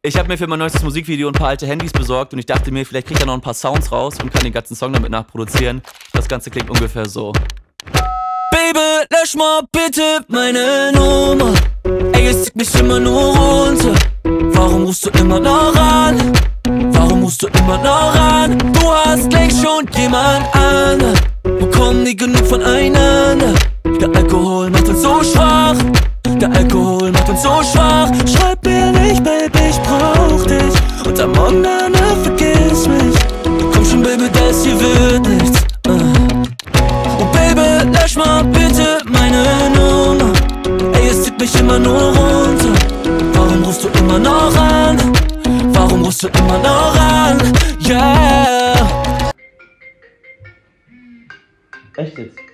Ich habe mir für mein neuestes Musikvideo ein paar alte Handys besorgt und ich dachte mir, vielleicht kriege ich da noch ein paar Sounds raus und kann den ganzen Song damit nachproduzieren. Das Ganze klingt ungefähr so. Baby, lösch mal bitte meine Nummer. Ey, es zieht mich immer nur runter. Warum rufst du immer noch an? Warum rufst du immer noch an? Du hast längst schon jemand anderen. Bekommen nie genug voneinander. Der Alkohol macht uns so schwach. Der Alkohol macht uns so schwach. Schreib mir nicht, Baby, ich brauch dich. Und am Morgen danach vergiss mich. Komm schon, Baby, das hier wird nichts. Oh Baby, lösch mal bitte meine Nummer. Ey, es zieht mich immer nur runter. Warum rufst du immer noch an? Warum rufst du immer noch an? Yeah. Echt jetzt?